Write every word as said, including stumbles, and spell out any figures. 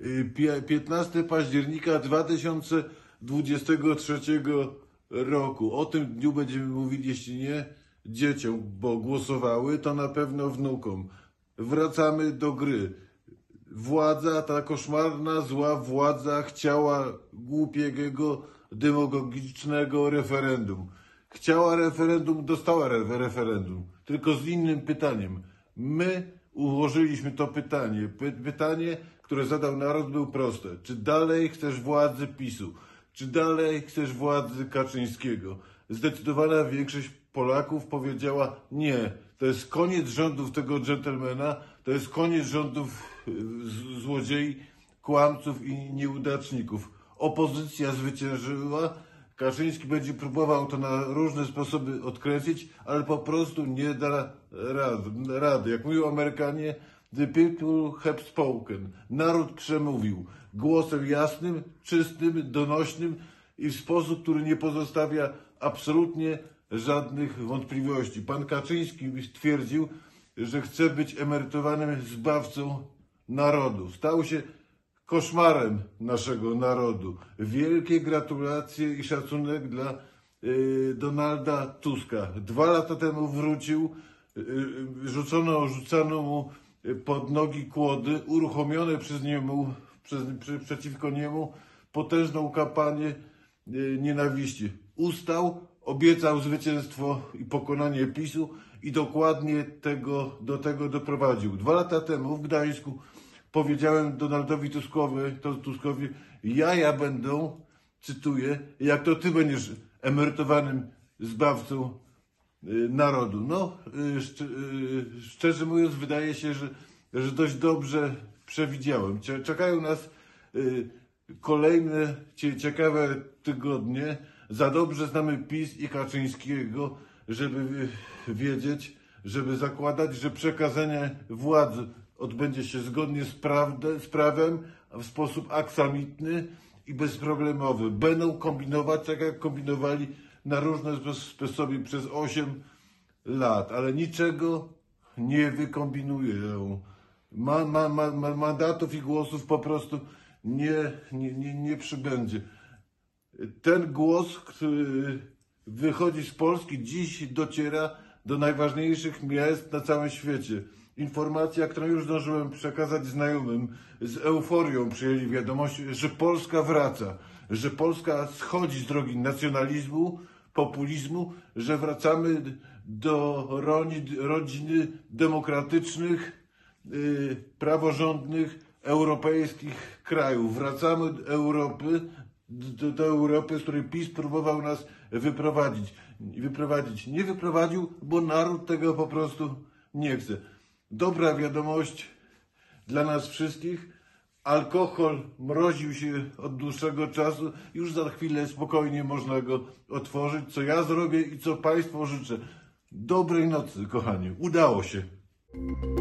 piętnastego października dwa tysiące dwudziestego trzeciego roku. O tym dniu będziemy mówili, jeśli nie dzieciom, bo głosowały, to na pewno wnukom. Wracamy do gry. Władza, ta koszmarna, zła władza chciała głupiego, demagogicznego referendum. Chciała referendum, dostała re referendum, tylko z innym pytaniem. My ułożyliśmy to pytanie. Py pytanie, które zadał naród, był proste. Czy dalej chcesz władzy PiSu? Czy dalej chcesz władzy Kaczyńskiego? Zdecydowana większość Polaków powiedziała nie. To jest koniec rządów tego dżentelmena, to jest koniec rządów złodziei, kłamców i nieudaczników. Opozycja zwyciężyła, Kaczyński będzie próbował to na różne sposoby odkręcić, ale po prostu nie da rady. Jak mówią Amerykanie, the people have spoken. Naród przemówił głosem jasnym, czystym, donośnym i w sposób, który nie pozostawia absolutnie żadnych wątpliwości. Pan Kaczyński stwierdził, że chce być emerytowanym zbawcą narodu. Stał się koszmarem naszego narodu. Wielkie gratulacje i szacunek dla y, Donalda Tuska. Dwa lata temu wrócił, y, rzucono, rzucano mu pod nogi kłody, uruchomione przez niemu, przez, przy, przeciwko niemu potężną kampanię y, nienawiści. Ustał, obiecał zwycięstwo i pokonanie PiSu i dokładnie tego, do tego doprowadził. Dwa lata temu w Gdańsku powiedziałem Donaldowi Tuskowi, to Tuskowi, jaja będą, cytuję, jak to ty będziesz emerytowanym zbawcą y, narodu. No, y, szcz, y, szczerze mówiąc, wydaje się, że, że dość dobrze przewidziałem. Czekają nas y, kolejne ciekawe tygodnie. Za dobrze znamy PiS i Kaczyńskiego, żeby wiedzieć, żeby zakładać, że przekazanie władzy odbędzie się zgodnie z, prawdę, z prawem, w sposób aksamitny i bezproblemowy. Będą kombinować tak, jak kombinowali na różne sposoby przez osiem lat, ale niczego nie wykombinują. Ma, ma, ma, ma, mandatów i głosów po prostu nie, nie, nie, nie przybędzie. Ten głos, który wychodzi z Polski, dziś dociera do najważniejszych miast na całym świecie. Informacja, którą już zdążyłem przekazać znajomym, z euforią przyjęli wiadomość, że Polska wraca, że Polska schodzi z drogi nacjonalizmu, populizmu, że wracamy do rodziny demokratycznych, yy, praworządnych, europejskich krajów. Wracamy do Europy, do, do Europy, z której PiS próbował nas wyprowadzić. wyprowadzić. Nie wyprowadził, bo naród tego po prostu nie chce. Dobra wiadomość dla nas wszystkich. Alkohol mroził się od dłuższego czasu. Już za chwilę spokojnie można go otworzyć. Co ja zrobię i co Państwu życzę. Dobrej nocy, kochani. Udało się.